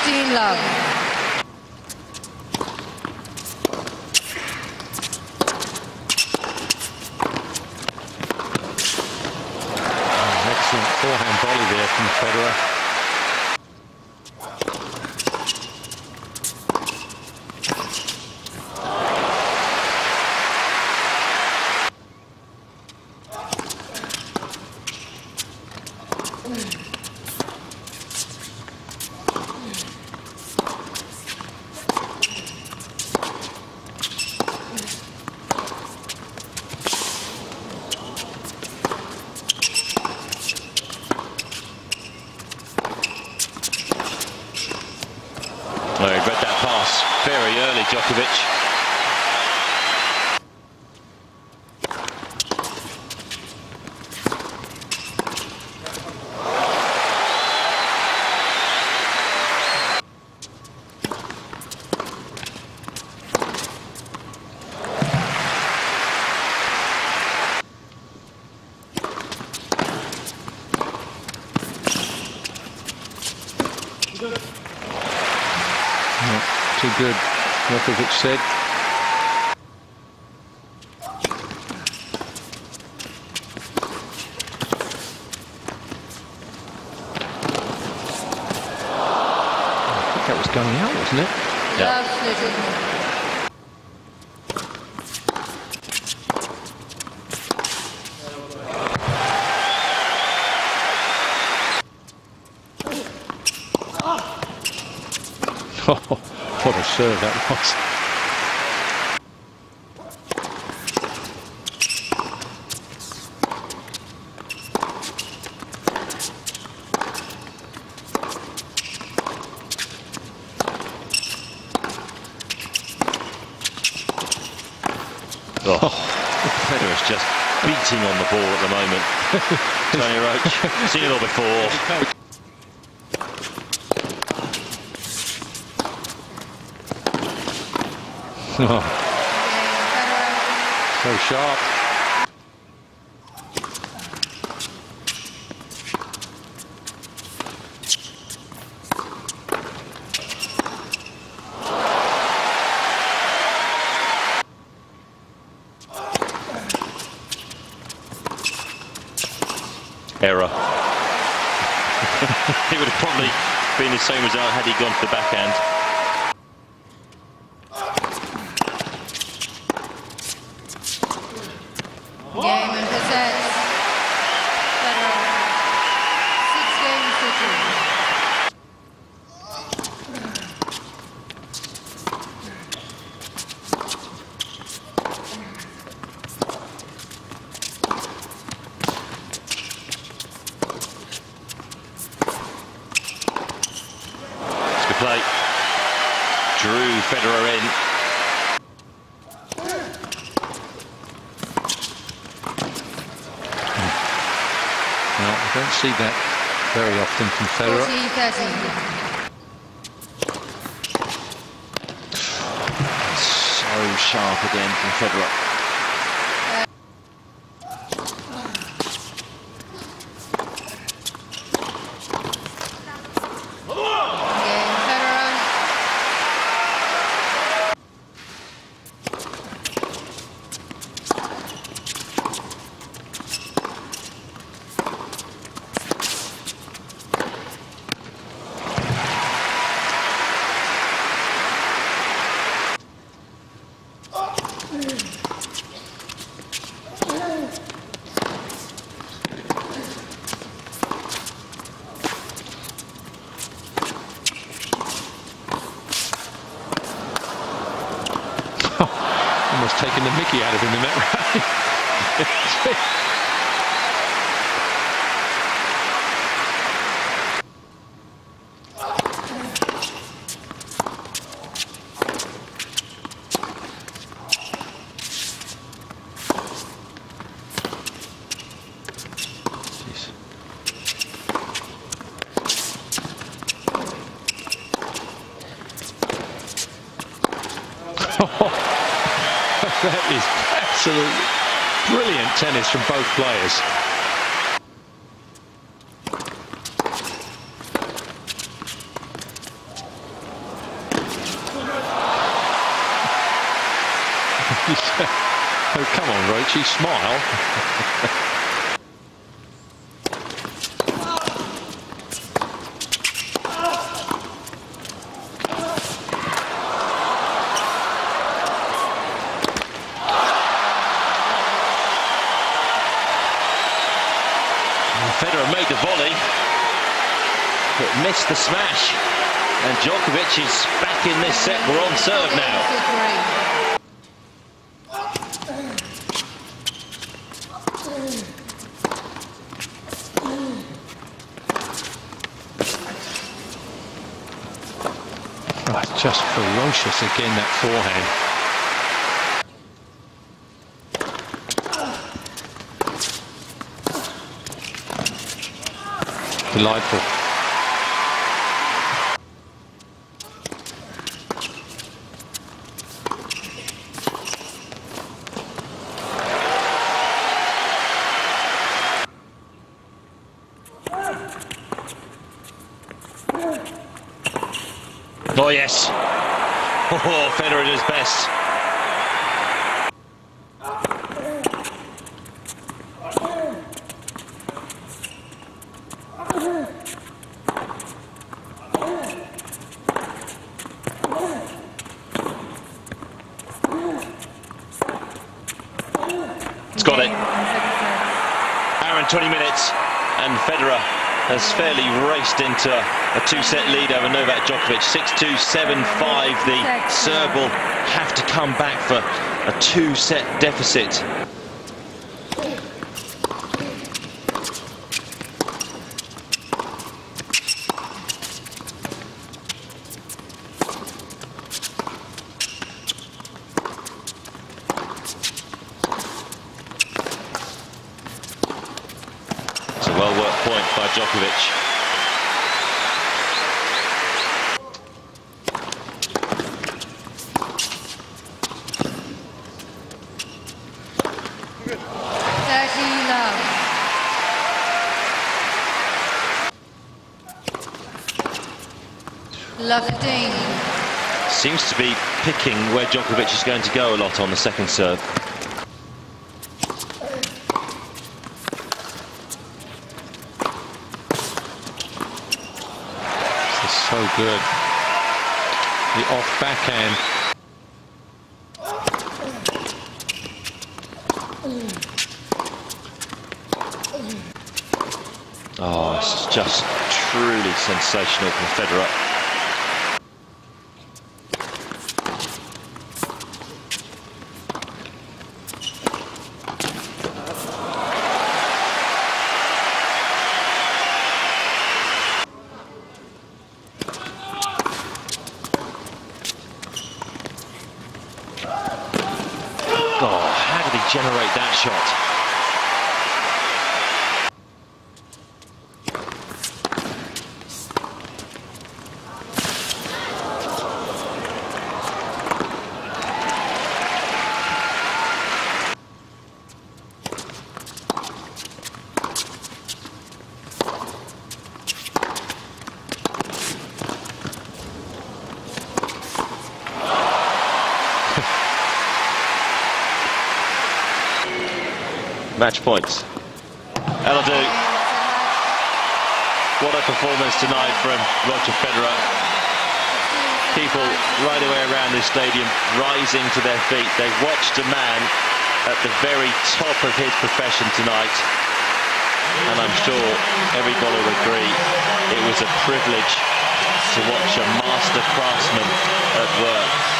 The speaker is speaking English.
16 love. Excellent forehand volley there from Federer. Well, he read that pass very early, Djokovic. Not too good, Djokovic said. I think that was going out, wasn't it? Yeah. Oh, what a serve that was. Oh, Federer's just beating on the ball at the moment. Tony Roach, seen it all before. Oh. So sharp. Error. It would have probably been the same result had he gone to the backhand. Game and possess. Federer. 6 games to 2. It's good play. Drew Federer in. Well, I don't see that very often from Federer. 40-30. So sharp again from Federer. Almost taking the mickey out of him in that rally. That is absolutely brilliant tennis from both players. she smile? Federer made the volley, but missed the smash. And Djokovic is back in this set. We're on serve now. Oh, just ferocious again, that forehand. Delightful. Oh yes. Oh, Federer at his best. It's got it. Hour and 20 minutes, and Federer has fairly raced into a two-set lead over Novak Djokovic. 6-2, 7-5. The Serb will have to come back for a two-set deficit. It's a well-worked point by Djokovic. Lufting. Seems to be picking where Djokovic is going to go a lot on the second serve. This is so good. The off backhand. Oh, this is just truly sensational from Federer. Oh, how did he generate that shot? Match points. Eladu. What a performance tonight from Roger Federer. People right away around this stadium rising to their feet. They've watched a man at the very top of his profession tonight. And I'm sure everybody will agree it was a privilege to watch a master craftsman at work.